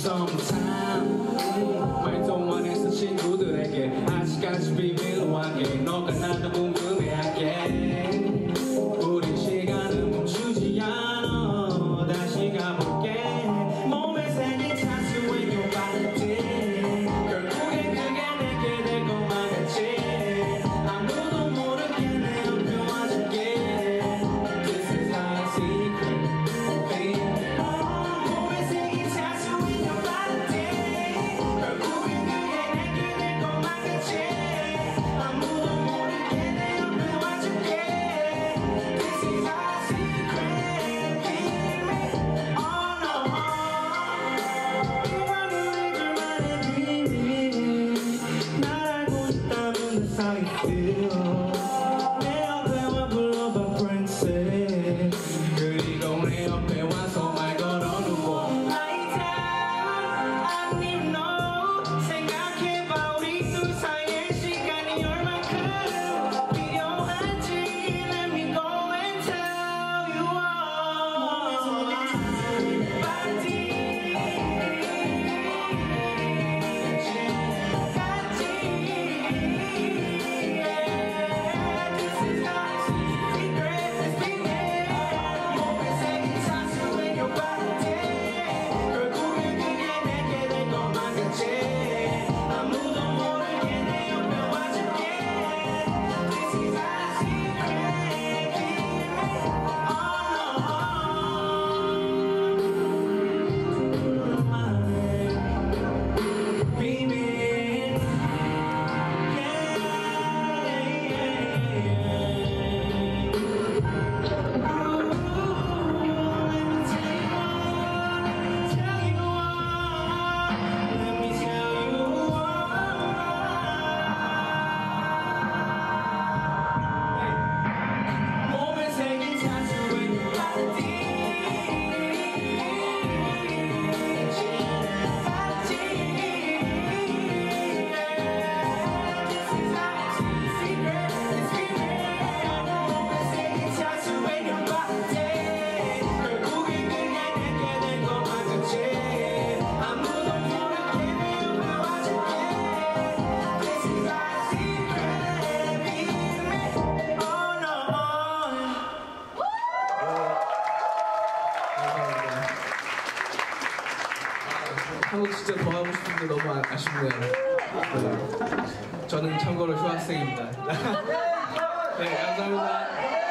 Sometime 말도 안 했어 친구들에게 아직까지 비밀로 하게 너가 나도 궁금해하게 우리 시간은 멈추지 않아 다시 가볼게 몸에 새긴 tattoo in your body 결국엔 그게 내게 될 것만 같지 아무도 모르게 내 옆에 와줄게 This is our secret baby 내 옆에와 불러봐 princess 그리고 내 옆에 와서 말 걸어놓고 Night time I need no 생각해봐 우리 둘 사이의 시간이 얼만큼 필요한지 Let me go and tell you all body 한국 진짜 더 하고 싶은데 너무 아쉽네요. 네. 저는 참고로 휴학생입니다. 네, 감사합니다.